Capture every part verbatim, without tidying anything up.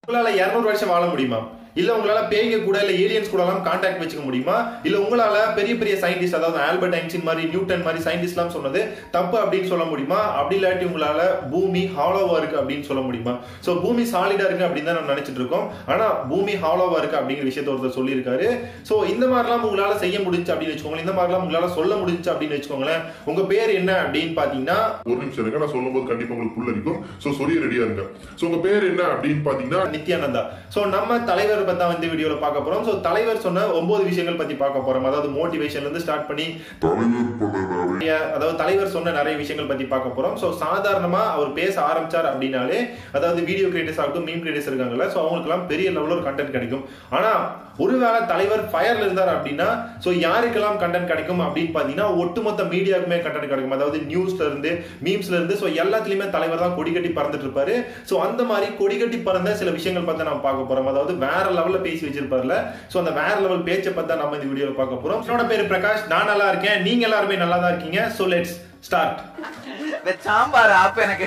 உங்களால இருநூறு வருஷம் வாழ முடியுமா? இல்ல உங்களால பேய்க கூட இல்ல ஏலியன்ஸ் கூட எல்லாம் கான்டாக்ட் வச்சுக்க முடியுமா? இல்ல உங்களால பெரிய பெரிய சயின்டிஸ்ட் அதாவது ஆல்பர்ட் ஐன்ஸ்டீன் மாதிரி நியூட்டன் மாதிரி சயின்டிஸ்ட் எல்லாம் சொன்னது தப்பு அப்படின்னு சொல்ல முடியுமா? அப்படி இல்லாட்டி உங்களால பூமி ஹாலோவா இருக்கு அப்படின்னு சொல்ல முடியுமா? சோ பூமி சாலிடா இருக்கு அப்படின்னு தான் நம்ம நினைச்சிட்டு இருக்கோம். ஆனா பூமி ஹாலோவா இருக்கு அப்படிங்கிற விஷயத்த ஒருத்தர் சொல்லியிருக்காரு. சோ இந்த மாதிரிலாம் உங்களால செய்ய முடிஞ்சு அப்படின்னு வச்சுக்கோங்களேன், இந்த மாதிரிலாம் உங்களால சொல்ல முடிஞ்சு அப்படின்னு வச்சுக்கோங்களேன். உங்க பேர் என்ன அப்படின்னு பாத்தீங்கன்னா, ஒரு நிமிஷம் இருங்க, நான் சொல்லும் போது கண்டிப்பா உங்களுக்கு புல்லரிக்கும். சோ சொல்லி ரெடியா இருங்க. சோ உங்க பேர் என்ன அப்படின்னு பாத்தீங்கன்னா நித்யானந்தா. சோ நம்ம தலைவர் பத்தி வந்து வீடியோல பார்க்க போறோம். சோ தலைவர் சொன்ன ஒன்பது விஷயங்கள் பத்தி பார்க்க போறோம். அதாவது மோட்டிவேஷன்ல இருந்து ஸ்டார்ட் பண்ணி அதாவது தலைவர் சொன்ன நிறைய விஷயங்கள் பத்தி பார்க்க போறோம். சோ சாதாரணமா அவர் பேச ஆரம்பிச்சார் அப்படின்னாலே அதாவது வீடியோ கிரியேட்டர்ஸ் ஆகட்டும் மீம் கிரியேட்டர்ஸ் இருக்காங்கல்ல, சோ அவங்களுக்கு எல்லாம் பெரிய லெவல்ல ஒரு கண்டென்ட் கிடைக்கும். ஆனா ஒருவேளை தலைவர் ஃபயர்ல இருந்தார் அப்படின்னா சோ யாருக்கெல்லாம் கண்டென்ட் கிடைக்கும் அப்படின்னு பாத்தீங்கன்னா ஒட்டுமொத்த மீடியாவுக்குமே கண்டென்ட் கிடைக்கும். அதாவது நியூஸ்ல இருந்து மீம்ஸ்ல இருந்து சோ எல்லாத்துலயுமே தலைவர் தான் கொடி கட்டி பறந்துட்டு இருப்பாரு. சோ அந்த மாதிரி கொடி கட்டி பறந்த சில விஷயங்கள் பத்தி நம்ம பார்க்க போறோம். அதாவது வேற லெவல்ல பேசி வச்சிருப்பார்ல, சோ அந்த வேற லெவல் பேச்சை பத்தி நம்ம இந்த வீடியோல பார்க்க போறோம். என்னோட பேரு பிரகாஷ், நான் நல்லா இருக்கேன், நீங்க எல்லாருமே நல்லா தான் இருக்கீங்க. So let's start. சாம்பார் ஆப் எனக்கு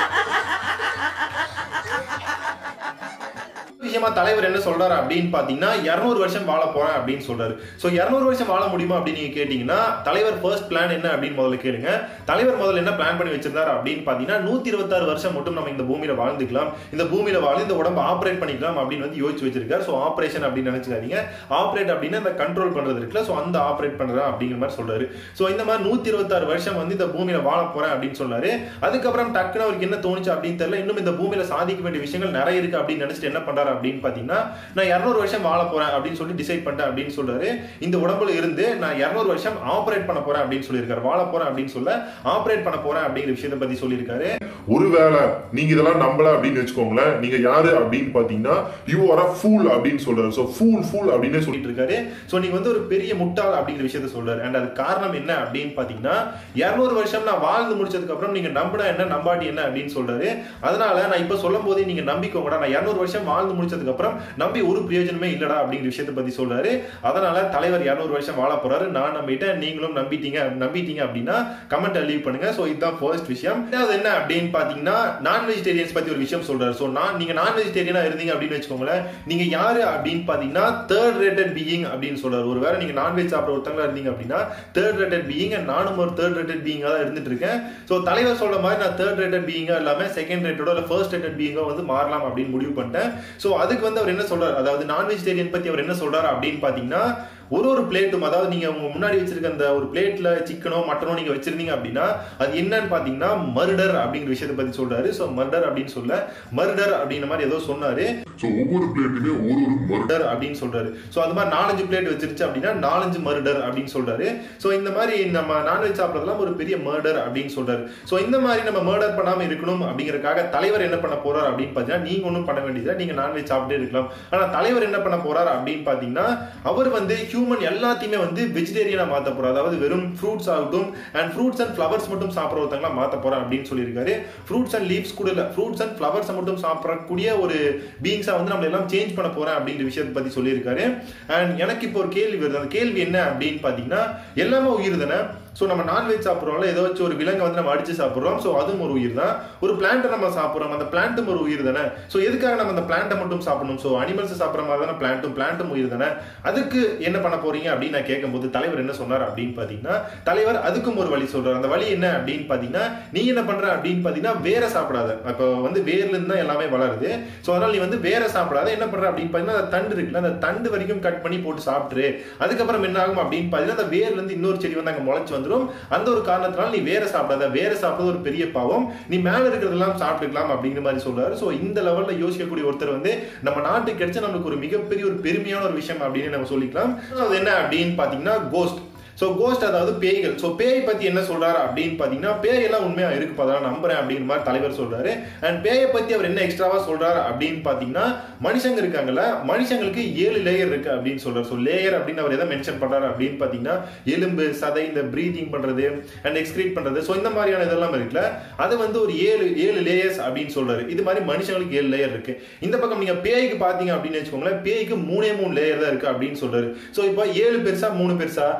விஷயமா தலைவர் என்ன சொல்றாரு அப்படின்னு பாத்தீங்கன்னா இருநூறு வருஷம் வாழ போறேன் அப்படின்னு சொல்றாரு. சோ இருநூறு வருஷம் வாழ முடியுமா அப்படின்னு நீங்க கேட்டீங்கன்னா தலைவர் ஃபர்ஸ்ட் பிளான் என்ன அப்படின்னு முதல்ல கேளுங்க. தலைவர் முதல்ல என்ன பிளான் பண்ணி வச்சிருந்தாரு அப்படின்னு பாத்தீங்கன்னா நூத்தி இருபத்தி ஆறு வருஷம் மட்டும் நம்ம இந்த பூமியில வாழ்ந்துக்கலாம், இந்த பூமியில வாழ்ந்து இந்த உடம்பு ஆபரேட் பண்ணிக்கலாம் அப்படின்னு வந்து யோசிச்சு வச்சிருக்காரு. சோ ஆபரேஷன் அப்படின்னு நினைச்சுக்காதீங்க, ஆபரேட் அப்படின்னா இந்த கண்ட்ரோல் பண்றது இருக்குல்ல, சோ அந்த ஆபரேட் பண்றா அப்படிங்கிற மாதிரி சொல்றாரு. சோ இந்த மாதிரி நூத்தி இருபத்தி ஆறு வருஷம் வந்து இந்த பூமியில வாழ போறேன் அப்படின்னு சொன்னாரு. அதுக்கப்புறம் டக்குன்னு அவருக்கு என்ன தோணுச்சு அப்படின்னு தெரியல, இன்னும் இந்த பூமியில சாதிக்க வேண்டிய விஷயங்கள் நிறைய இருக்கு அப்படின்னு நினைச்சிட்டு என்ன பண்றாரு அப்படின்னு பாத்தீங்கன்னா நான் இருநூறு வருஷம் வாழ போறேன் அப்படின்னு சொல்லி டிசைட் பண்ணிட்டேன் அப்படின்னு சொல்றாரு. இந்த உடம்புல இருந்து நான் இருநூறு வருஷம் ஆபரேட் பண்ண போறேன் அப்படின்னு சொல்லியிருக்காரு. வாழ போறேன் அப்படின்னு சொல்ல ஆபரேட் பண்ண போறேன் அப்படிங்கிற விஷயத்தை பத்தி சொல்லியிருக்காரு. ஒருவேளை நீங்க இதெல்லாம் நம்பல அப்படின்னு வச்சுக்கோங்களேன், நீங்க யாரு அப்படின்னு பாத்தீங்கன்னா யூ ஆர் a fool அப்படின்னு சொல்றாரு. சோ fool fool அப்படின்னு சொல்லிட்டு இருக்காரு. சோ நீங்க வந்து ஒரு பெரிய முட்டாள் அப்படிங்கிற விஷயத்தை சொல்றாரு. அண்ட் அது காரணம் என்ன அப்படின்னு பாத்தீங்கன்னா இருநூறு வருஷம் நான் வாழ்ந்து முடிச்சதுக்கு அப்புறம் நீங்க நம்பினா என்ன நம்பாட்டி என்ன அப்படின்னு சொல்றாரு. அதனால நான் இப்ப சொல்லும் போதே நீங்க நம்பிக்கோங்கடா, நான் இருநூறு வருஷம் வாழ்ந்து முடிச்சதுக்கு அப்புறம் நம்பி ஒரு பிரயோஜனமே இல்லடா அப்படிங்கிற விஷயத்தை பத்தி சொல்றாரு. அதனால தலைவர் இருநூறு வருஷம் வாழ போறாரு, நான் நம்பிட்டேன், நீங்களும் நம்பிட்டீங்க நம்பிட்டீங்க அப்படின்னா கமெண்ட் லீவ் பண்ணுங்க. சோ இதுதான் ஃபர்ஸ்ட் விஷயம். அது என்ன அப்படின்னு பாத்தீங்கன்னா நான் வெஜிடேரியன்ஸ் பத்தி ஒரு விஷயம் சொல்றாரு. சோ நான் நீங்க நான் வெஜிடேரியனா இருந்தீங்க அப்படின்னு வச்சுக்கோங்களேன், நீங்க யாரு அப்படின்னு பாத்தீங்கன்னா தேர்ட் ரேட்டட் பீயிங் அப்படின்னு சொல்றாரு. ஒருவேளை நீங்க நான்வெஜ் சாப்பிட ஒருத்தங்களா இருந்தீங்க அப்படின்னா தேர்ட் ரேட்டட் பீயிங், நானும் ஒரு தேர்ட் ரேட்டட் பீயிங்கா தான் இருந்துட்டு இருக்கேன். சோ தலைவர் சொல்ற மாதிரி நான் தேர்ட் ரேட்டட் பீயிங்கா இல்லாம செகண்ட் ரேட்டடோ இல்ல ஃபர்ஸ்ட் ரேட்டட் பீயிங்கா வந்து மாறலாம் அப்படின்னு முடிவு பண்ணிட்டேன். சோ அதுக்கு வந்து அவர் என்ன சொல்றாரு, அதாவது நான் வெஜிடேரியன் பத்தி அவர் என்ன சொல்றாரு அப்படின்னு பாத்தீங்கன்னா ஒரு ஒரு பிளேட்டும், அதாவது நீங்க உங்க முன்னாடி வச்சிருக்க அந்த ஒரு பிளேட்ல சிக்கனோ மட்டனோ நீங்க வச்சிருந்தீங்க அப்படின்னா அது என்னன்னு பாத்தீங்கன்னா மர்டர் அப்படிங்கிற விஷயத்தை பத்தி சொல்றாரு. சோ மர்டர் அப்படின்னு சொல்ல மர்டர் அப்படின்ற மாதிரி ஏதோ சொன்னாரு. சோ ஒவ்வொரு பிளேட்டுமே ஒரு ஒரு மர்டர் அப்படின்னு சொல்றாரு. சோ அது மாதிரி நாலஞ்சு பிளேட் வச்சிருச்சு அப்படின்னா நாலஞ்சு மர்டர் அப்படின்னு சொல்றாரு. சோ இந்த மாதிரி நம்ம நான்வெஜ் சாப்பிடறதுலாம் ஒரு பெரிய மர்டர் அப்படின்னு சொல்றாரு. சோ இந்த மாதிரி நம்ம மர்டர் பண்ணாம இருக்கணும் அப்படிங்கறதுக்காக தலைவர் என்ன பண்ண போறாரு அப்படின்னு பாத்தீங்கன்னா நீங்க ஒன்றும் பண்ண வேண்டியது, நீங்க நான்வெஜ் சாப்பிட்டே இருக்கலாம். ஆனா தலைவர் என்ன பண்ண போறாரு அப்படின்னு பாத்தீங்கன்னா அவர் வந்து ஹியூமன் எல்லாத்தையுமே வந்து வெஜிடேரியனா மாத்த போறாரு. அதாவது வெறும் ஃப்ரூட்ஸ் ஆகட்டும் அண்ட் ஃப்ரூட்ஸ் அண்ட் ஃப்ளவர்ஸ் மட்டும் சாப்பிடுற ஒருத்தங்களா மாத்த போறேன் அப்படின்னு சொல்லியிருக்காரு. ஃப்ரூட்ஸ் அண்ட் லீவ்ஸ் கூட இல்ல, ஃப்ரூட்ஸ் அண்ட் ஃப்ளவர்ஸ் மட்டும் சாப்பிடக்கூடிய ஒரு பீயிங்ஸா வந்து நம்ம எல்லாம் சேஞ்ச் பண்ண போறேன் அப்படிங்கிற விஷயத்தை பத்தி சொல்லியிருக்காரு. அண்ட் எனக்கு இப்போ ஒரு கேள்வி வருது. அந்த கேள்வி என்ன அப்படின்னு பாத்தீங்கன்னா எல்லாமே உயிர் தானே. சோ நம்ம நான்வெஜ் சாப்பிடுறோம்ல, ஏதாச்சும் ஒரு விலங்கை வந்து நம்ம அடிச்சு சாப்பிடுறோம், சோ அதுவும் ஒரு உயிர் தான். ஒரு பிளான்ட்டை நம்ம சாப்பிடுறோம், அந்த பிளான்ட்டும் ஒரு உயிர் தானே. சோ எதுக்காக நம்ம அந்த பிளான்ட்டை மட்டும் சாப்பிடணும்? சோ அனிமல்ஸ் சாப்பிடுற மாதிரி தானே பிளான்ட்டும் பிளான்ட்டும் உயிர் தானே. அதுக்கு என்ன பண்ண போறீங்க அப்படின்னு நான் கேட்கும்போது தலைவர் என்ன சொன்னார் அப்படின்னு பாத்தீங்கன்னா தலைவர் அதுக்கும் ஒரு வழி சொல்றாரு. அந்த வழி என்ன அப்படின்னு பாத்தீங்கன்னா நீ என்ன பண்ற அப்படின்னு பாத்தீங்கன்னா வேற சாப்பிடாத. இப்போ வந்து வேர்ல இருந்து தான் எல்லாமே வளருது. சோ அதனால நீ வந்து வேற சாப்பிடாத, என்ன பண்ற அப்படின்னு பாத்தீங்கன்னா அந்த தண்டு இருக்குல்ல, அந்த தண்டு வரைக்கும் கட் பண்ணி போட்டு சாப்பிட்டுரு. அதுக்கப்புறம் என்ன ஆகும் அப்படின்னு பாத்தீங்கன்னா அந்த வேர்ல இருந்து இன்னொரு செடி வந்து அங்க முளைச்சு வந்துடும். அந்த ஒரு காரணத்தினால நீ வேற சாப்பிடாத, வேற சாப்பிடுறது ஒரு பெரிய பாவம், நீ மேல இருக்கிறதெல்லாம் சாப்பிட்டுக்கலாம் அப்படிங்கிற மாதிரி சொல்றாரு. சோ இந்த லெவல்ல யோசிக்கக்கூடிய ஒருத்தர் வந்து நம்ம நாட்டுக்கு கிடைச்ச நம்மளுக்கு ஒரு மிகப்பெரிய ஒரு பெருமையான ஒரு விஷயம் அப்படின்னு நம்ம சொல்லிக்கலாம். அது என்ன அப்படின்னு பாத்தீங்கன்னா கோஸ்ட். சோ கோஸ்ட் அதாவது பேய்கள். சோ பேய் பத்தி என்ன சொல்றாரு அப்படின்னு பாத்தீங்கன்னா பேய் எல்லாம் உண்மையா இருக்கு நான் நம்புறேன் அப்படிங்கிற மாதிரி தலைவர் சொல்றாரு. அண்ட் பேயை பத்தி அவர் என்ன எக்ஸ்ட்ராவா சொல்றாரு அப்படின்னு பாத்தீங்கன்னா மனுஷங்க இருக்காங்கல்ல, மனுஷங்களுக்கு ஏழு லேயர் இருக்கு அப்படின்னு சொல்றாரு. சோ லேயர் அப்படின்னு அவர் எதை மென்ஷன் பண்றாரு அப்படின்னு பாத்தீங்கன்னா எலும்பு, சதை, இந்த பிரீதிங் பண்றது அண்ட் எக்ஸ்கிரீட் பண்றது, சோ இந்த மாதிரியான இதெல்லாம் இருக்குல்ல, அது வந்து ஒரு ஏழு ஏழு லேயர்ஸ் அப்படின்னு சொல்றாரு. இது மாதிரி மனுஷங்களுக்கு ஏழு லேயர் இருக்கு. இந்த பக்கம் நீங்க பேய்க்கு பாத்தீங்க அப்படின்னு வச்சுக்கோங்களேன், பேய்க்கு மூணே மூணு லேயர் தான் இருக்கு அப்படின்னு சொல்றாரு. சோ இப்போ ஏழு பெருசா மூணு பெருசா, ஏழு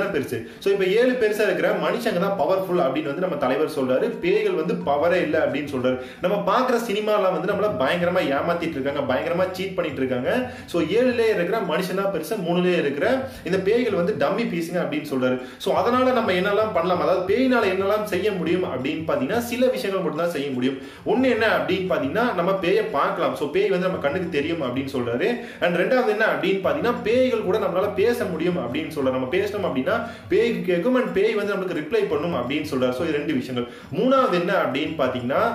தானே பெருசு. சோ இப்ப ஏழு பெருசா இருக்கிற மனுஷங்க தான் பவர்ஃபுல் அப்படின்னு வந்து நம்ம தலைவர் சொல்றாரு. பேய்கள் வந்து பவரே இல்ல அப்படின்னு சொல்றாரு. நம்ம பாக்குற சினிமாலாம் வந்து நம்மள பயங்கரமா ஏமாத்திட்டு இருக்காங்க, பயங்கரமா சீட் பண்ணிட்டு இருக்காங்க. சோ ஏழுலயே இருக்கிற மனுஷன் தான் பெருசு, மூணுலயே இருக்கிற இந்த பேய்கள் வந்து டம்மி பீஸுங்க அப்படின்னு சொல்றாரு. சோ அதனால நம்ம என்னெல்லாம் பண்ணலாம், அதாவது பேயினால என்னெல்லாம் செய்ய முடியும் அப்படின்னு பாத்தீங்கன்னா சில விஷயங்கள் மட்டும் தான் செய்ய முடியும். ஒண்ணு என்ன அப்படின்னு பாத்தீங்கன்னா நம்ம பேயை பார்க்கலாம். சோ பேய் வந்து நம்ம கண்ணுக்கு தெரியும் அப்படின்னு சொல்றாரு. அண்ட் ரெண்டாவது என்ன அப்படின்னு பாத்தீங்கன்னா பேய்கள் கூட நம்மளால பேச முடியும் அப்படின்னு சொல்றாரு. நம்ம பேசணும் அப்படின்னா பேய்க்கு கேட்கும் அண்ட் பேய் வந்து நமக்கு ரிப்ளை பண்ணும் அப்படின்னு சொல்றாரு. சோ இது ரெண்டு விஷயங்கள். மூணாவது என்ன அப்படின்னு பாத்தீங்கன்னா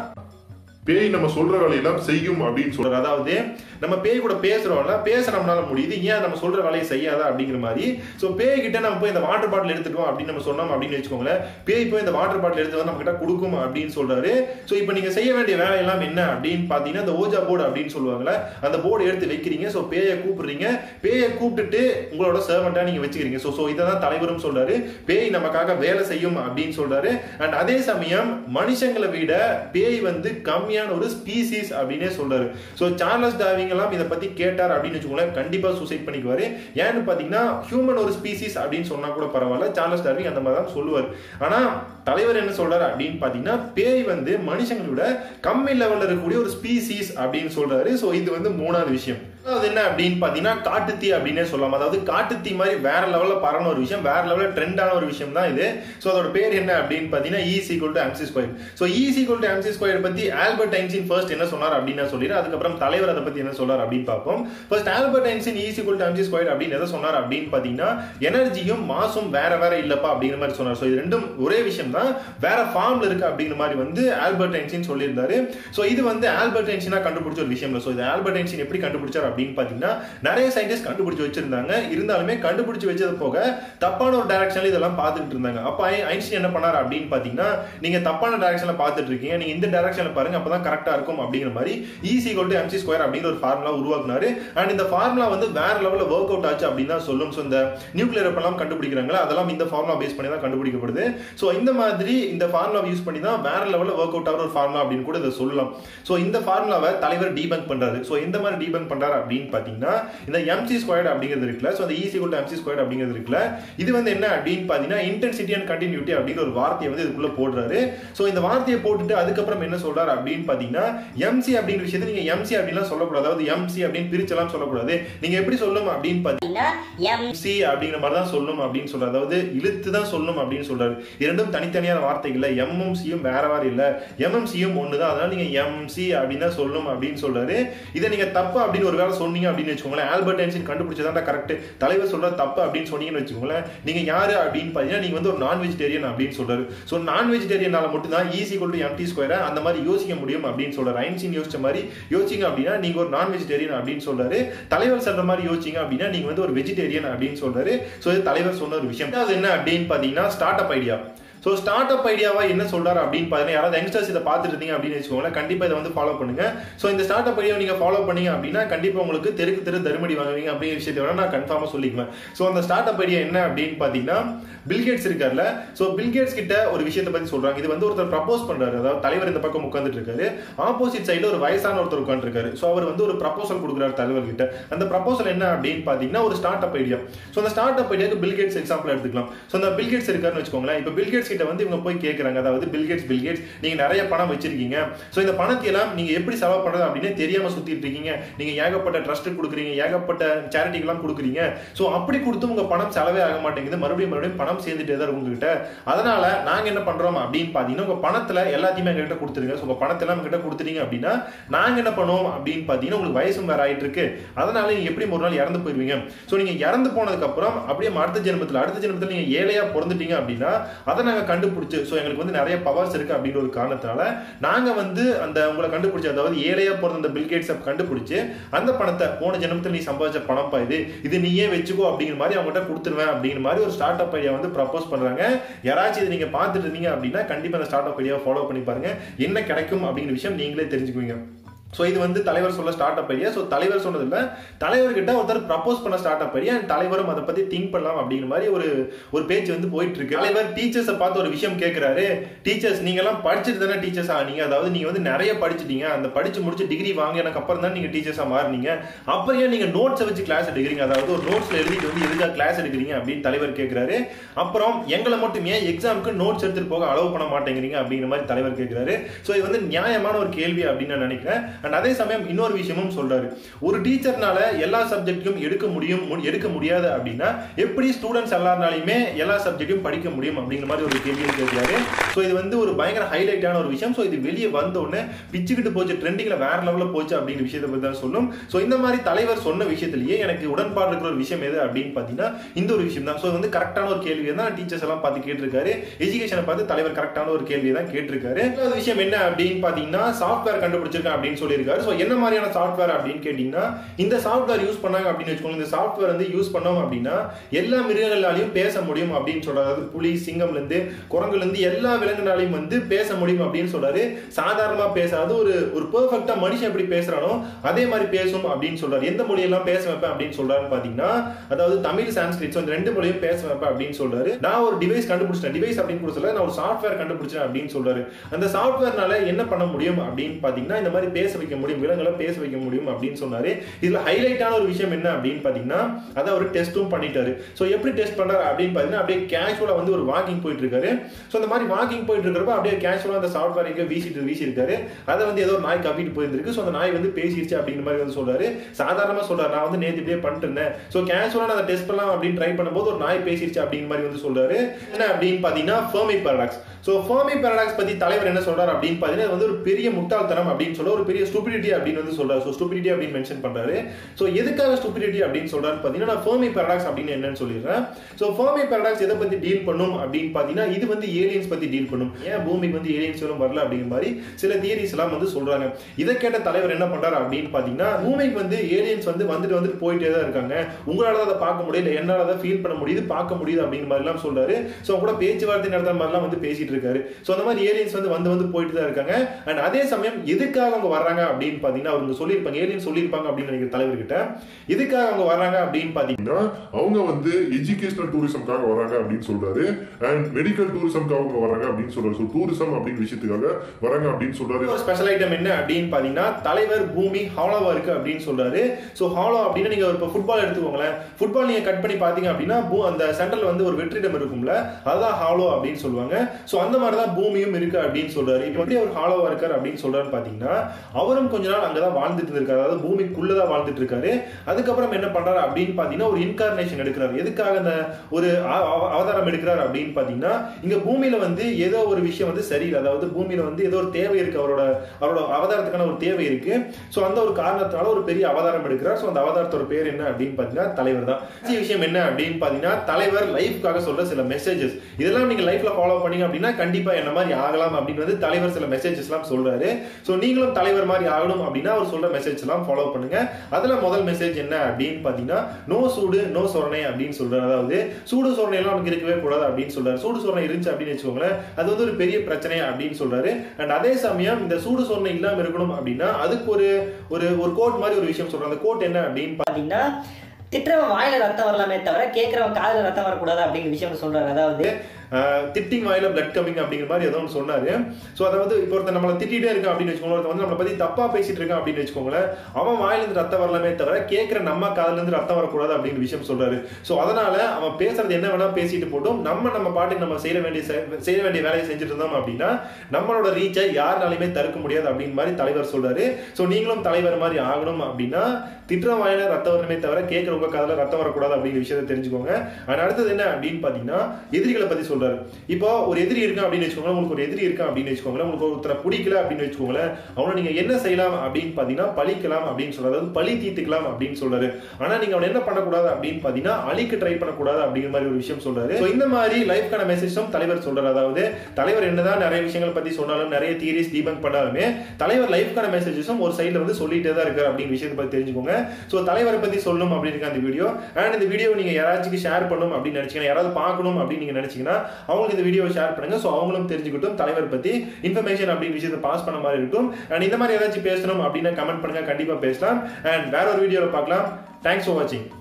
பேய் நம்ம சொல்ற வேலையெல்லாம் செய்யும் அப்படின்னு சொல்றாரு. அதாவது நம்ம பேய் கூட பேசுறோம்ல, பேச நம்மளால முடியுது, ஏன் நம்ம சொல்ற வேலையை செய்யாதா அப்படிங்கிற மாதிரி. சோ பேய் கிட்ட நம்ம போய் இந்த வாட்டர் பாட்டில் எடுத்துட்டோம் அப்படின்னு நம்ம சொன்னோம் அப்படின்னு வச்சுக்கோங்களேன், பேய் போய் இந்த வாட்டர் பாட்டில் எடுத்து வந்து நம்ம கிட்ட கொடுக்கும் அப்படின்னு சொல்றாரு. சோ இப்போ நீங்க செய்ய வேண்டிய வேலை எல்லாம் என்ன அப்படின்னு பாத்தீங்கன்னா இந்த ஓஜா போர்டு அப்படின்னு சொல்லுவாங்கல்ல, அந்த போர்டு எடுத்து வைக்கிறீங்க. சோ பேயை கூப்பிடுறீங்க, பேயை கூப்பிட்டுட்டு உங்களோட சர்வெண்டா நீங்க வச்சுக்கிறீங்க. சோ சோ இதான் தலைவரும் சொல்றாரு, பேய் நமக்காக வேலை செய்யும் அப்படின்னு சொல்றாரு. அண்ட் அதே சமயம் மனுஷங்களை விட பேய் வந்து கம்மியான ஒரு ஸ்பீசிஸ் அப்படின்னே சொல்றாரு. சோ சார்லஸ் டார்வின் எல்லாம் இத பத்தி கேட்டார் அப்படின்னு வச்சுக்கோங்களேன், கண்டிப்பா சூசைட் பண்ணிக்குவாரு. ஏன்னு பாத்தீங்கன்னா ஹியூமன் ஒரு ஸ்பீசிஸ் அப்படின்னு சொன்னா கூட பரவாயில்ல, சார்லஸ் டார்வின் அந்த மாதிரி தான் சொல்லுவார். ஆனா தலைவர் என்ன சொல்றாரு அப்படின்னு பாத்தீங்கன்னா பேய் வந்து மனுஷங்களோட கம்மி லெவல்ல இருக்கக்கூடிய ஒரு ஸ்பீசிஸ் அப்படின்னு சொல்றாரு. சோ இது வந்து மூணாவது விஷயம். அது என்ன அப்படின்னு பாத்தீங்கன்னா காட்டுத்தீ அப்படின்னே சொல்லலாம். அதாவது காட்டுத்தீ மாதிரி வேற லெவல்ல பரவன ஒரு விஷயம், வேற லெவல்ல ட்ரெண்டான ஒரு விஷயம் தான் இது. சோ அதோட பேர் என்ன அப்படின்னு பாத்தீங்கன்னா E is equal to mc squared. So E is equal to mc squared பத்தி ஆல்பர்ட் ஐன்ஸ்டீன் ஃபர்ஸ்ட் என்ன சொன்னார் அப்படின்னு நான் சொல்லிடுறேன். அதுக்கப்புறம் தலைவர் அதை பத்தி என்ன சொல்றாரு அப்படின்னு பார்ப்போம். First Albert Einstein E is equal to mc squared அப்படின்னு எதை சொன்னார் அப்படின்னு பாத்தீங்கன்னா எனர்ஜியும் மாசும் வேற வேற இல்லப்பா அப்படிங்கிற மாதிரி சொன்னார். சோ இது ரெண்டும் ஒரே விஷயம் தான், வேற ஃபார்ம்ல இருக்கு அப்படிங்கிற மாதிரி வந்து ஆல்பர்ட் ஐன்ஸ்டீன் சொல்லியிருந்தாரு. சோ இது வந்து ஆல்பர்ட் ஐன்ஸ்டீனா கண்டுபிடிச்ச ஒரு விஷயம். சோ இது ஆல்பர்ட் ஐன்ஸ்டீன் எப்படி கண்டுபிடிச்சார் அப்படின்னு பாத்தீங்கன்னா நிறைய சயின்டிஸ்ட் கண்டுபிடிச்சு வச்சிருந்தாங்க. இருந்தாலுமே கண்டுபிடிச்சு வச்சது போக தப்பான ஒரு டைரக்ஷன்ல இதெல்லாம் பார்த்துட்டு இருந்தாங்க. அப்ப ஐன்ஸ்டீன் என்ன பண்ணாரு அப்படின்னு பாத்தீங்கன்னா நீங்க தப்பான டைரக்ஷன்ல பார்த்துட்டு இருக்கீங்க, நீங்க இந்த டைரக்ஷன்ல பாருங்க அப்பதான் கரெக்டா இருக்கும் அப்படிங்கிற மாதிரி E is equal to mc square அப்படிங்கிற ஒரு ஃபார்முலா உருவாக்குனாரு. அண்ட் இந்த ஃபார்முலா வந்து வேற லெவல்ல ஒர்க் அவுட் ஆச்சு அப்படின்னு தான் சொல்லும். சோ இந்த நியூக்ளியர் வெப்பன்லாம் கண்டுபிடிக்கிறாங்களா அதெல்லாம் இந்த ஃபார்முலா பேஸ் பண்ணி தான் கண்டுபிடிக்கப்படுது. சோ இந்த மாதிரி இந்த ஃபார்முலா யூஸ் பண்ணி தான் வேற லெவல்ல ஒர்க் அவுட் ஆகிற ஒரு ஃபார்முலா அப்படின்னு கூட இதை சொல்லலாம். சோ இந்த ஃபார்முலாவை தலைவர் டீபங்க் பண்றாரு. சோ இந்த மாதிரி டீபங்க் பண்றாரு அப்படின்னு பாத்தீங்கன்னா இந்த mc squared அப்படிங்கிறது இருக்குல்ல, சோ அந்த E is equal to mc squared அப்படிங்கிறது இருக்குல்ல, இது வந்து என்ன அப்படின்னு பாத்தீங்கன்னா இன்டென்சிட்டி அண்ட் கண்டினியூட்டி அப்படிங்கிற ஒரு வார்த்தையை வந்து இதுக்குள்ள போடுறாரு. சோ இந்த வார்த்தையை போட்டுட்டு அதுக்கப்புறம் என்ன சொல்றாரு அப்படின்னு பாத்தீங்கன்னா mc அப்படிங்கிற விஷயத்தை நீங்க mc அப்படின்லாம் சொல்லக்கூடாது, அதாவது mc அப்படின்னு பிரிச்செல்லாம் சொல்லக்கூடாது. நீங்க எப்படி சொல்லணும் அப்படின்னு பாத்தீங்கன்னா mc அப்படிங்கிற மாதிரி தான் சொல்லணும் அப்படின்னு சொல்றாரு, அதாவது இழுத்து தான் சொல்லணும் அப்படின்னு சொல்றாரு. இரண்டும் தனித்தனியான வார்த்தைகள் இல்ல, எம்மும் சியும் வேற வேற இல்ல, எம்எம் சியும் ஒண்ணுதான், அதனால நீங்க mc அப்படின்னு தான் சொல்லணும் அப்படின்னு சொல்றாரு. இதை நீங்க தப்பு அப்படின்னு ஒரு வேளை சொன்னீங்க அப்படின்னு வச்சுக்கோங்களேன், ஆல்பர்ட் ஐன்ஸ்டீன் கண்டுபிடிச்சதா கரெக்ட், தலைவர் சொல்ற தப்பு அப்படின்னு சொன்னீங்கன்னு வச்சுக்கோங்களேன், நீங்க யாரு அப்படின்னு பாத்தீங்கன்னா நீங்க வந்து ஒரு நான் வெஜிடேரியன் அப்படின்னு சொல்றாரு. சோ நான் வெஜிடேரியனால மட்டும் தான் E is equal to mc squared அந்த மாதிரி யோசிக்க முடியும் அப்படின்னு சொல்றாரு. ஐன்ஸ்டீன் யோசிச்ச மாதிரி யோசிங்க அப்படின்னா நீங்க ஒரு நான் வெஜிடேரியன் அப்படின்னு சொல்றாரு. தலைவர் சொல்ற மாதிரி யோசிங்க அப்படின்னா நீங்க வந்து ஒரு வெஜிடேரியன் அப்படின்னு சொல்றாரு. சோ இது தலைவர் சொன்ன ஒரு விஷயம். அது என்ன அப்படின்னு பாத்தீங்கன்னா startup idea. So startup ஐடியாவா என்ன சொல்றாரு அப்படின்னு பாத்தீங்கன்னா யாராவது யங்ஸ்டர்ஸ் இதை பார்த்துட்டு இருந்தீங்க அப்படின்னு வச்சுக்கோங்களேன், கண்டிப்பா இதை வந்து ஃபாலோ பண்ணுங்க. சோ இந்த ஸ்டார்ட் அப் ஐடியாவை நீங்க ஃபாலோ பண்ணீங்க அப்படின்னா கண்டிப்பா உங்களுக்கு தெருக்கு தெரு தருமடி வாங்குவீங்க அப்படிங்கிற விஷயத்தை வேணா நான் கன்ஃபார்மா சொல்லிக்குவேன். சோ அந்த ஸ்டார்ட் அப் ஐடியா என்ன அப்படின்னு பாத்தீங்கன்னா பில்கேட்ஸ் இருக்காருல்ல, சோ பில்கேட்ஸ் கிட்ட ஒரு விஷயத்தை பத்தி சொல்றாங்க. இது வந்து ஒருத்தர் ப்ரப்போஸ் பண்றாரு, அதாவது தலைவர் இந்த பக்கம் உட்கார்ந்துட்டு இருக்காரு, ஆப்போசிட் சைடுல ஒரு வயசான ஒருத்தர் உட்கார்ந்து இருக்காரு. சோ அவர் வந்து ஒரு ப்ரப்போசல் கொடுக்குறாரு தலைவர் கிட்ட. அந்த ப்ரப்போசல் என்ன அப்படின்னு பாத்தீங்கன்னா ஒரு ஸ்டார்ட் அப் ஐடியா. சோ அந்த ஸ்டார்ட் அப் ஐடியாக்கு பில்கேட்ஸ் எக்ஸாம்பிள் எடுத்துக்கலாம். சோ அந்த பில்கேட்ஸ் இருக்காருன்னு வச்சுக்கோங்களேன், இப்போ பில்கேட்ஸ் கிட்ட வந்து இவங்க போய் கேக்குறாங்க, அதாவது பில்கேட்ஸ் பில்கேட்ஸ் நீங்க நிறைய பணம் வச்சிருக்கீங்க, சோ இந்த பணத்தை எல்லாம் நீங்க எப்படி செலவு பண்றது அப்படின்னு தெரியாம சுத்திட்டு இருக்கீங்க, நீங்க ஏகப்பட்ட ட்ரஸ்ட் கொடுக்குறீங்க, ஏகப்பட்ட சேரிட்டிக்கு எல்லாம் கொடுக்குறீங்க, சோ அப்படி கொடுத்து உங்க பணம் செலவே ஆக மாட்டேங்குது, மறுபடியும் மறுபடியும் பணம் சேர்ந்துட்டே தான் உங்ககிட்ட. அதனால நாங்க என்ன பண்றோம் அப்படின்னு பாத்தீங்கன்னா உங்க பணத்துல எல்லாத்தையுமே எங்க கிட்ட கொடுத்துருங்க. சோ உங்க பணத்தை எல்லாம் கிட்ட கொடுத்துட்டீங்க அப்படின்னா நாங்க என்ன பண்ணுவோம் அப்படின்னு பாத்தீங்கன்னா உங்களுக்கு வயசும் வேற ஆயிட்டு இருக்கு, அதனால நீங்க எப்படி ஒரு நாள் இறந்து போயிருவீங்க. சோ நீங்க இறந்து போனதுக்கு அப்புறம் அப்படியே அடுத்த ஜென்மத்துல அடுத்த ஜென்மத்துல நீங்க ஏழையா பிறந்துட்டீங்க அப்படின்னா அதை நாங்க கண்டுபிடிச்சு, சோ எங்களுக்கு வந்து நிறைய பவர்ஸ் இருக்கு அப்படிங்கிற ஒரு காரணத்தினால நாங்க வந்து அந்த உங்களை கண்டுபிடிச்சு, அதாவது ஏழையா பிறந்த அந்த பில்கேட்ஸ் கண்டுபிடிச்சு அந்த பணத்தை போன ஜென்மத்தில் நீ சம்பாதிச்ச பணம் பா இது இது நீயே வச்சுக்கோ அப்படிங்கிற மாதிரி அவங்ககிட்ட கொடுத்துருவேன் அப்படிங்கிற மாதிரி ஒரு ஸ்டார்ட் அப் ஐடியா வந்து ப்ரப்போஸ் பண்றாங்க. யாராச்சும் இது நீங்க பார்த்துட்டு இருந்தீங்க அப்படின்னா கண்டிப்பா அந்த ஸ்டார்ட் அப் ஐடியாவை ஃபாலோ பண்ணி பாருங்க, என்ன கிடைக்கும் அப்படிங்கிற விஷயம் நீங்களே தெரிஞ்சுக்குவீங்க. ஸோ இது வந்து தலைவர் சொல்ல ஸ்டார்ட் அப் ஐடியா. ஸோ தலைவர் சொன்னதில்ல, தலைவர்கிட்ட ஒருத்தர் ப்ரப்போஸ் பண்ண ஸ்டார்ட் அப் ஐடியா, அண்ட் தலைவரும் அதை பத்தி திங்க் பண்ணலாம் அப்படிங்கிற மாதிரி ஒரு ஒரு பேச்சு வந்து போயிட்டு இருக்கு. தலைவர் டீச்சர்ஸை பார்த்து ஒரு விஷயம் கேட்கிறாரு. டீச்சர்ஸ், நீங்க எல்லாம் படிச்சுட்டு தானே டீச்சர்ஸ் ஆனீங்க, அதாவது நீங்க வந்து நிறைய படிச்சுட்டீங்க, அந்த படிச்சு முடிச்சு டிகிரி வாங்க எனக்கு அப்புறம் தான் நீங்க டீச்சர்ஸா மாறினீங்க, அப்புறம் ஏன் நீங்க நோட்ஸை வச்சு கிளாஸ் எடுக்கிறீங்க, அதாவது ஒரு நோட்ஸ்ல எழுதிட்டு வந்து எதுக்காக கிளாஸ் எடுக்கிறீங்க அப்படின்னு தலைவர் கேட்கிறாரு. அப்புறம் எங்களை மட்டும் ஏன் எக்ஸாமுக்கு நோட்ஸ் எடுத்துட்டு போக அலோவ் பண்ண மாட்டேங்கிறீங்க அப்படிங்கிற மாதிரி தலைவர் கேட்கிறாரு. ஸோ இது வந்து நியாயமான ஒரு கேள்வி அப்படின்னு நான் நினைக்கிறேன். அண்ட் அதே சமயம் இன்னொரு விஷயமும் சொல்றாரு. ஒரு டீச்சர்னால எல்லா சப்ஜெக்ட்டும் எடுக்க முடியும் எடுக்க முடியாது அப்படின்னா எப்படி ஸ்டூடெண்ட்ஸ் எல்லாருனாலுமே எல்லா சப்ஜெக்ட்டும் படிக்க முடியும் அப்படிங்கிற மாதிரி ஒரு கேள்வியை கேட்கிறாரு. ஸோ இது வந்து ஒரு பயங்கர ஹைலைட்டான ஒரு விஷயம். ஸோ இது வெளியே வந்த உடனே பிச்சுக்கிட்டு போச்சு, ட்ரெண்டிங்ல வேற லெவலில் போச்சு அப்படிங்கிற விஷயத்தை பத்தி தான் சொல்லும். ஸோ இந்த மாதிரி தலைவர் சொன்ன விஷயத்திலேயே எனக்கு உடன்பாடு இருக்கிற ஒரு விஷயம் எது அப்படின்னு பார்த்தீங்கன்னா இந்த ஒரு விஷயம் தான். ஸோ வந்து கரெக்டான ஒரு கேள்வியை தான் டீச்சர்ஸ் எல்லாம் பார்த்து கேட்டிருக்காரு. எஜுகேஷனை பார்த்து தலைவர் கரெக்டான ஒரு கேள்வியை தான் கேட்டிருக்காரு. இந்த விஷயம் என்ன அப்படின்னு பார்த்தீங்கன்னா சாஃப்ட்வேர் கண்டுபிடிச்சிருக்கேன் அப்படின்னு சொல்லியிருக்காரு. ஸோ என்ன மாதிரியான சாஃப்ட்வேர் அப்படின்னு கேட்டீங்கன்னா இந்த சாஃப்ட்வேர் யூஸ் பண்ணாங்க அப்படின்னு வச்சுக்கோங்க. இந்த சாஃப்ட்வேர் வந்து யூஸ் பண்ணோம் அப்படின்னா எல்லா மிருகங்களாலையும் பேச முடியும் அப்படின்னு சொல்றாரு. அதாவது புலி, சிங்கம்ல இருந்து குரங்குல இருந்து எல்லா விலங்குனாலையும் வந்து பேச முடியும் அப்படின்னு சொல்றாரு. சாதாரணமா பேசாது, ஒரு ஒரு பெர்ஃபெக்ட்டா மனுஷன் எப்படி பேசுறானோ அதே மாதிரி பேசும் அப்படின்னு சொல்றாரு. எந்த மொழியெல்லாம் பேச வைப்பேன் அப்படின்னு சொல்றாருன்னு பாத்தீங்கன்னா அதாவது தமிழ், சான்ஸ்கிரிட் இந்த ரெண்டு மொழியும் பேச வைப்பேன் அப்படின்னு சொல்றாரு. நான் ஒரு டிவைஸ் கண்டுபிடிச்சேன், டிவைஸ் அப்படின்னு கூட சொல்ல நான் ஒரு சாஃப்ட்வேர் கண்டுபிடிச்சேன் அப்படின்னு சொல்றாரு. அந்த சாஃப்ட்வேர்னால என்ன பண்ண முடியும் அப்படின்னு பாத்தீங்கன்னா இந்த மாதிரி பேச வைக்க முடியும், விலங்குகளை பேச வைக்க முடியும் அப்படின்னு சொன்னாரு. இதுல ஹைலைட்டான ஒரு விஷயம் என்ன அப்படின்னு பாத்தீங்கன்னா அதை ஒரு டெஸ்டும் பண்ணிட்டாரு. சோ எப்படி டெஸ்ட் பண்றாரு அப்படின்னு பாத்தீங்கன்னா அப்படியே கேஷுவலா வந்து ஒரு வாக்கிங் போயிட்டு இருக்காரு. சோ அந்த மாதிரி வாக்கிங் போயிட்டு இருக்கிறப்ப அப்படியே கேஷுவலா அந்த சாஃப்ட்வேர் எங்க வீசிட்டு வீசி இருக்காரு. அதை வந்து ஏதோ ஒரு நாய் கவிட்டு போயிருந்திருக்கு. சோ அந்த நாய் வந்து பேசிடுச்சு அப்படிங்கிற மாதிரி வந்து சொல்றாரு. சாதாரணமா சொல்றாரு, நான் வந்து நேத்து இப்படியே பண்ணிட்டு இருந்தேன், சோ கேஷுவலா நான் டெஸ்ட் பண்ணலாம் அப்படின்னு ட்ரை பண்ணும்போது ஒரு நாய் பேசிடுச்சு அப்படிங்கிற மாதிரி வந்து சொல்றாரு. என்ன அப்படின்னு பாத்தீங்கன்னா Fermi paradox. So Fermi paradox பத்தி தலைவர் என்ன சொல்றாரு அப்படின்னு பாத்தீங்கன்னா வந்து ஒரு பெரிய முட்டாள்தனம் அப்படின்னு சொல்ல ஒரு பெரிய ஸ்டூபிடிட்டி அப்படின்னு வந்து சொல்றாரு. சோ ஸ்டூபிடிட்டி அப்படின்னு மென்ஷன் பண்றாரு. சோ எதுக்காக ஸ்டூபிடிட்டி அப்படின்னு சொல்றாரு பாத்தீங்கன்னா நான் ஃபெர்மி பாராடாக்ஸ் அப்படின்னு என்னன்னு சொல்லிடுறேன். சோ ஃபெர்மி பாராடாக்ஸ் எதை பத்தி டீல் பண்ணும் அப்படின்னு பாத்தீங்கன்னா இது வந்து ஏலியன்ஸ் பத்தி டீல் பண்ணும். ஏன் பூமிக்கு வந்து ஏலியன்ஸ் எல்லாம் வரல அப்படிங்கிற மாதிரி சில தியரிஸ் எல்லாம் வந்து சொல்றாங்க. இதை கேட்ட தலைவர் என்ன பண்றாரு அப்படின்னு பாத்தீங்கன்னா பூமிக்கு வந்து ஏலியன்ஸ் வந்து வந்துட்டு வந்துட்டு போயிட்டே தான் இருக்காங்க, உங்களால அதை பார்க்க முடியல, என்னால அதை ஃபீல் பண்ண முடியுது, பார்க்க முடியுது அப்படிங்கிற மாதிரி எல்லாம் சொல்றாரு. சோ கூட பேச்சுவார்த்தை நடத்துற மாதிரி எல்லாம் வந்து பேசிட்டு இருக்காரு. சோ அந்த மாதிரி ஏலியன்ஸ் வந்து வந்து வந்து போயிட்டு தான் இருக்காங்க. அண்ட் அதே சமயம் எதுக்காக அவங்க வர்றாங்க அப்படின்னு பாத்தீங்கன்னா அவங்க சொல்லியிருப்பாங்க, ஏலியன் சொல்லியிருப்பாங்க அப்படின்னு நினைக்கிற தலைவர்கிட்ட எதுக்காக அவங்க வர்றாங்க அப்படின்னு பாத்தீங்கன்னா அவங்க வந்து எஜுகேஷனல் டூரிசம்காக வராங்க அப்படின்னு சொல்றாரு. அண்ட் மெடிக்கல் டூரிசம்காக அவங்க வராங்க அப்படின்னு சொல்றாரு. சோ டூரிசம் அப்படின்னு விஷயத்துக்காக வராங்க அப்படின்னு சொல்றாரு. ஒரு ஸ்பெஷல் ஐட்டம் என்ன அப்படின்னு பாத்தீங்கன்னா தலைவர் பூமி ஹாலோவா இருக்கு அப்படின்னு சொல்றாரு. சோ ஹாலோ அப்படின்னா நீங்க இப்ப ஃபுட்பால் எடுத்துக்கோங்களேன், ஃபுட்பால் நீங்க கட் பண்ணி பாத்தீங்க அப்படின்னா அந்த சென்டர்ல வந்து ஒரு வெற்றிடம் இருக்கும்ல, அதுதான் ஹாலோ அப்படின்னு சொல்லுவாங்க. சோ அந்த மாதிரி தான் பூமியும் இருக்கு அப்படின்னு சொல்றாரு. இப்போ வந்து அவர் ஹாலோவா இருக்காரு அப்படின்னு சொல்றாரு பாத்தீங்கன்னா அவரும் கொஞ்ச நாள் அங்கதான் வாழ்ந்துட்டு இருக்காரு, அதாவது பூமிக்குள்ளதான் வாழ்ந்துட்டு இருக்காரு. அதுக்கப்புறம் என்ன பண்றாரு அப்படின்னு பாத்தீங்கன்னா ஒரு இன்கார்னேஷன் எடுக்கிறாரு. எதுக்காக அந்த ஒரு அவதாரம் எடுக்கிறார் அப்படின்னு பாத்தீங்கன்னா இங்க பூமியில வந்து ஏதோ ஒரு விஷயம் வந்து சரியில்லை, அதாவது பூமியில வந்து ஏதோ ஒரு தேவை இருக்கு, அவரோட அவரோட அவதாரத்துக்கான ஒரு தேவை இருக்கு. சோ அந்த ஒரு காரணத்தால ஒரு பெரிய அவதாரம் எடுக்கிறார். சோ அந்த அவதாரத்தோட பேர் என்ன அப்படின்னு பாத்தீங்கன்னா தலைவர் தான். விஷயம் என்ன அப்படின்னு பாத்தீங்கன்னா தலைவர் லைஃப்காக சொல்ற சில மெசேஜஸ், இதெல்லாம் நீங்க லைஃப்ல ஃபாலோ பண்ணீங்க அப்படின்னா கண்டிப்பா என்ன மாதிரி ஆகலாம் அப்படின்னு வந்து தலைவர் சில மெசேஜஸ் எல்லாம் சொல்றாரு. சோ நீங்களும் தலைவர் மாதிரி ஆகணும் அப்படின்னா அவர் சொல்ற மெசேஜ் எல்லாம் ஃபாலோ பண்ணுங்க. அதுல முதல் மெசேஜ் என்ன அப்படின்னு பாத்தீங்கன்னா நோ சூடு நோ சொரணை அப்படின்னு சொல்றாரு. அதாவது சூடு சொரணை எல்லாம் நமக்கு இருக்கவே கூடாது அப்படின்னு சொல்றாரு. சூடு சொரணை இருந்துச்சு அப்படின்னு வச்சுக்கோங்களேன் அது வந்து ஒரு பெரிய பிரச்சனை அப்படின்னு சொல்றாரு. அண்ட் அதே சமயம் இந்த சூடு சொரணை இல்லாம இருக்கணும் அப்படின்னா அதுக்கு ஒரு ஒரு கோட் மாதிரி ஒரு விஷயம் சொல்றாங்க. அந்த கோட் என்ன அப்படின்னு பாத்தீங்கன்னா திட்டுறவன் வாயில ரத்தம் வரலாமே தவிர கேட்கிறவன் காதுல ரத்தம் வரக்கூடாது அப்படிங்கிற விஷயம் சொல்றாரு. அதாவது திட்டிங் வாயில பிளட் கமிங் அப்படிங்கிற மாதிரி ஏதோ ஒன்று சொன்னாரு. ஸோ அதாவது இப்போ ஒருத்தர் நம்மளை திட்டிகிட்டே இருக்கான் அப்படின்னு வச்சுக்கோங்களேன், ஒருத்தர் வந்து நம்மளை பத்தி தப்பா பேசிட்டு இருக்கான் அப்படின்னு வச்சுக்கோங்களேன், அவன் வாயிலிருந்து ரத்தம் வரலாமே தவிர கேட்கிற நம்ம காதுல இருந்து ரத்தம் வரக்கூடாது அப்படின்னு விஷயம் சொல்றாரு. ஸோ அதனால அவன் பேசுறது என்ன வேணா பேசிட்டு போட்டும், நம்ம நம்ம பாட்டுக்கு நம்ம செய்ய வேண்டிய செய்ய வேண்டிய வேலையை செஞ்சுட்டு இருந்தோம் அப்படின்னா நம்மளோட ரீச்சை யாருனாலுமே தடுக்க முடியாது அப்படின்னு மாதிரி தலைவர் சொல்றாரு. ஸோ நீங்களும் தலைவர் மாதிரி ஆகணும் அப்படின்னா திட்டுற வாயில ரத்தம் வரணுமே தவிர கேட்கிற உங்க காதுல ரத்தம் வரக்கூடாது அப்படிங்கிற விஷயத்தை தெரிஞ்சுக்கோங்க. ஆனா அடுத்தது என்ன அப்படின்னு பாத்தீங்கன்னா எதிரிகளை பத்தி சொல்றாரு. இப்போ ஒரு எதிரி இருக்கான் அப்படின்னு வச்சுக்கோங்களேன், உங்களுக்கு ஒரு எதிரி இருக்கான் அப்படின்னு வச்சுக்கோங்களேன், உங்களுக்கு ஒருத்தரை பிடிக்கல அப்படின்னு வச்சுக்கோங்களேன், அவனை நீங்க என்ன செய்யலாம் அப்படின்னு பாத்தீங்கன்னா பழிக்கலாம் அப்படின்னு சொல்றாரு, அதாவது பழி தீர்த்துக்கலாம் அப்படின்னு சொல்றாரு. ஆனா நீங்க அவனை என்ன பண்ணக்கூடாது அப்படின்னு பாத்தீங்கன்னா அழிக்க ட்ரை பண்ணக்கூடாது அப்படிங்கிற மாதிரி ஒரு விஷயம் சொல்றாரு. இந்த மாதிரி லைஃப்கான மெசேஜும் தலைவர் சொல்றாரு. அதாவது தலைவர் என்னதான் நிறைய விஷயங்கள் பத்தி சொன்னாலும் நிறைய தியரிஸ் டீபங்க் பண்ணாலுமே தலைவர் லைஃப்கான மெசேஜஸும் ஒரு சைடுல வந்து சொல்லிட்டே தான் இருக்காரு அப்படிங்கிற விஷயத்தை பத்தி தெரிஞ்சுக்கோங்க. சோ தலைவரை பத்தி சொல்லணும் அப்படின்னு இருக்க அந்த வீடியோ. அண்ட் இந்த வீடியோ நீங்க யாராச்சும் ஷேர் பண்ணணும் அப்படின்னு நினைச்சீங்கன்னா, யாராவது பார்க்கணும் அப்படின்னு நீங்க நினைச்சீங்கன்னா அவங்களுக்கு இந்த வீடியோ ஷேர் பண்ணுங்க. ஸோ அவங்களும் தெரிஞ்சுக்கிட்டும் தலைவர் பத்தி இன்ஃபர்மேஷன் அப்படின்னு விஷயத்தை பாஸ் பண்ண மாதிரி இருக்கும். அண்ட் இந்த மாதிரி ஏதாச்சும் பேசணும் அப்படின்னா கமெண்ட் பண்ணுங்க, கண்டிப்பா பேசலாம். அண்ட் வேற ஒரு வீடியோல பார்க்கலாம். தேங்க்ஸ் ஃபார் வாட்சிங்.